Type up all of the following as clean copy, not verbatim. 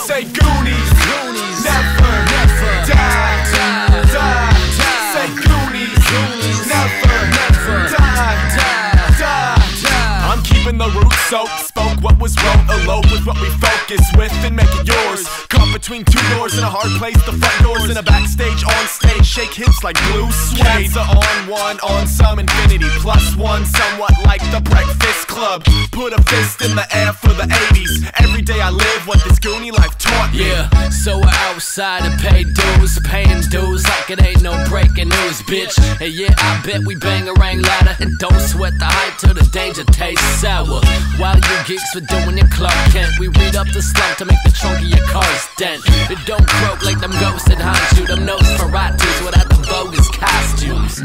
Say Goonies, never die. Say Goonies, never die. I'm keeping the roots soaked, spoke what was wrote, elope with what we focus with and make it yours. Caught between two doors in a hard place, the front doors in a backstage, on stage, shake hips like blue suede. Cats are on one, on some infinity, plus one, somewhat like the Breakfast Club. Put a fist in the air for the 80s. Every day I live what this Goonie life taught me. Yeah, so we're outside and pay dues, paying dues like it ain't no breaking news, bitch. And yeah, I bet we bang a ring ladder and don't sweat the hype till the danger tastes sour. While you geeks were doing your Clark Kent, we read up the slump to make the trunk of your car's dent. It don't croak like them ghosts that haunt you, them Nosferatus without the bogus costumes.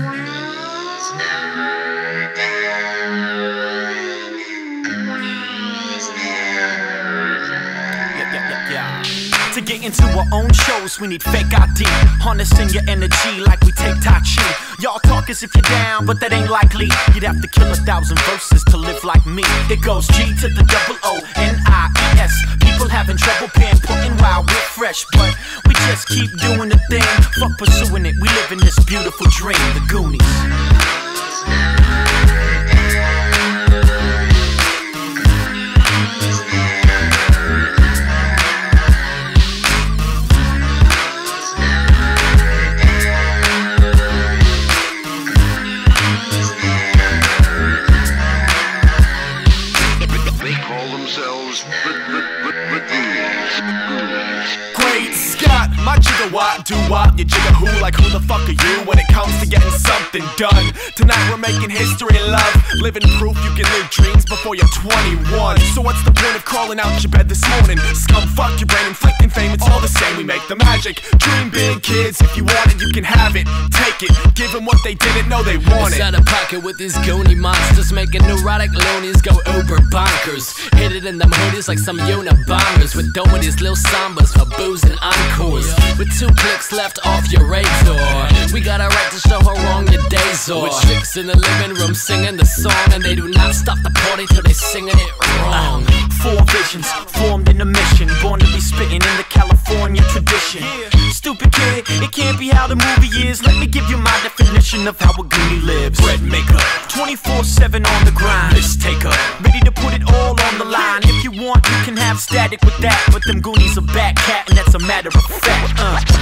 To get into our own shows, we need fake ID. Harnessing your energy like we take Tai Chi. Y'all talk as if you're down, but that ain't likely. You'd have to kill 1,000 verses to live like me. It goes G to the double O-N-I-E-S. People having trouble pinpointing while we're fresh, but we just keep doing the thing. Fuck pursuing it, we live in this beautiful dream, the Goonies. Great Scott, my jigger-wop, do-wop, you jigger-who, like who the fuck are you when it comes to getting something done? Tonight we're making history, love, living proof you can live dreams before you're 21. So what's the point of crawling out your bed this morning? Scum fuck your brain, inflicting fame, it's all the same, we make the magic. Dream big, kids, if you want it, you can have it. Take it, give them what they didn't know they wanted. Inside a pocket with these Goonie monsters, making neurotic loonies go uber bonkers. Hit it in them hoodies like some Unabombers, with dough with these little sambas for booze and encores. With 2 clicks left off your radar, we got a right to show how wrong your days are. With chicks in the living room singing the song, and they do not stop the party till they singing it wrong. 4 visions formed in a mission, born to be spitting in the California tradition. Stupid kid, it can't be how the movie is. Let me give you my definition of how a Goonie lives. Bread maker, 24/7 on the grind. Risk taker, ready to put it all on the line. If you want, you can have static with that, but them Goonies are back, cat, and that's a matter of fact.